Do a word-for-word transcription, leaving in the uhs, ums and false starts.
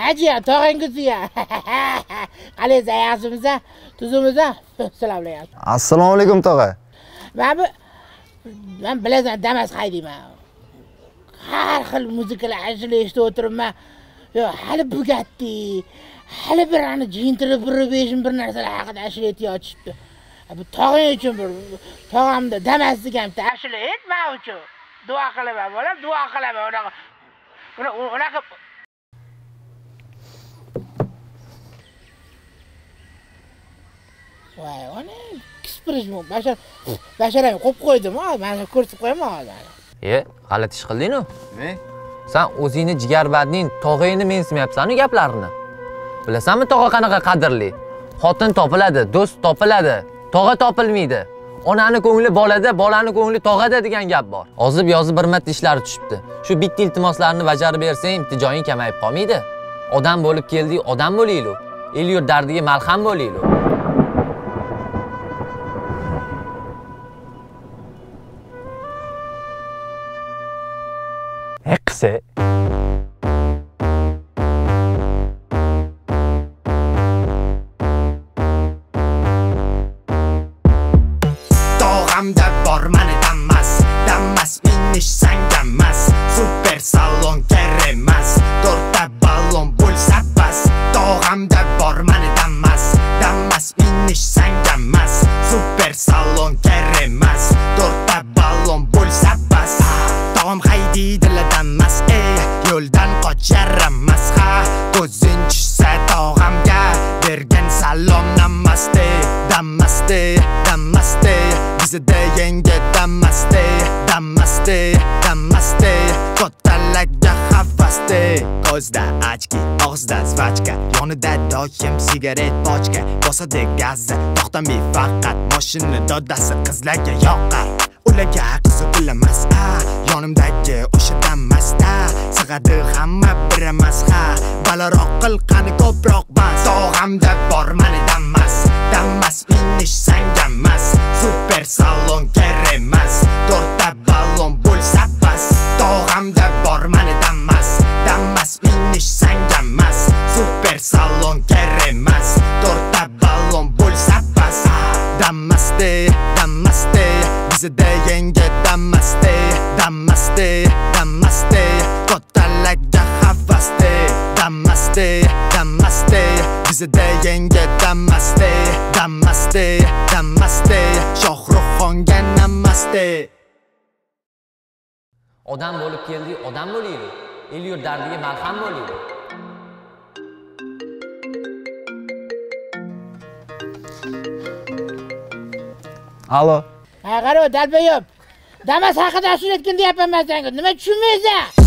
Hajiya, tog'angizga. Qalaysiz, yaxshimisiz? Tuzimisiz? Assalomu alaykum. Assalomu alaykum tog'a. Men bu men bilasan, Damas haydayman. Har xil musiqalar ashula eshitib o'tiribman. Yo, hali Bugatti, hali bir ani jintirib bir besh bir narsalar haqida ashula aytayotibdi. Bu tog'ing uchun bir Tog'amda Damasde ham ashula aytman uchun. Duo qilaman, bolam, duo qilaman. Unaqa unaqa Voy, ona kispirishmi? Bashar basharang qo'yib qo'ydim-a, mana ko'rsatib qo'yaman hozir. E, g'alati ish qilding-ku. Ne? Sen o'zingni jigarbandning tog'ingni mensimayapsan-ku gaplarini. Bilasanmi tog'a qanaqa qadrli? Xotin topiladi, do'st topiladi, tog'a topilmaydi. Onani ko'ngli bolada, bolani ko'ngli tog'ada degan gap bor. Ozib-yozib bir marta ishlari tushibdi. Shu bitta iltimoslarni bajarib bersang, imtijoying kamayib qolmaydi. Odam bo'lib keldik, odam bo'laylik. El yurt dardiga malham bo'laylik. Eqse. Tog'amda bor mani Damas, Damas minish sanga emas, super salon kerakmas, to'rtta balon bo'lsa bas. Tog'amda bor mani Damas, Damas minish sanga emas, super salon kerakmas, to'rtta balon bo'lsa bas. Tog'am haydidila Damas, ey, yo'ldan qoch Yarrramas, ha, ko'zing tushsa tog'amga, Bergin salom Namaste, Damasde, Damasde, Bizada yengi Damasde, Damasde, Damasde, Kottalaga havasde, ko'zda ochki, og'izda zvachka, yonida doim sigaret pochka, bosadi gazi, to'xtamay faqat mashina dodasi qizlarga yoqar. Ularga qizi bilamas, ha, yonimdagi o'sha Damasda, sig'adi hamma bir emas, ha, balaroq qil qani ko'proq bas. Tog'amda bor mani Damas, Damas minish sanga emas, super salon kerakmas, to'rtta balon bo'lsa bas. Tog'amda bor mani Damas, Damas minish sanga emas, super salon kerakmas, to'rtta balon bo'lsa bas. Damasde, Damasde, Bizada yengi Damasde, Damasde, Damasde, Kottalaga havasde, Damasde, Damasde, Bizada yengi Damasde, Damasde, Damasde, Shoxruxonga Namaste. Odam bo'lib keldik, odam bo'laylik. El yurt dardiga malham bo'laylik. Alo. Ha, qaro, dalbayib. Damas haqida ashula aytgan deyapman men senga. Nima tushunmaysan?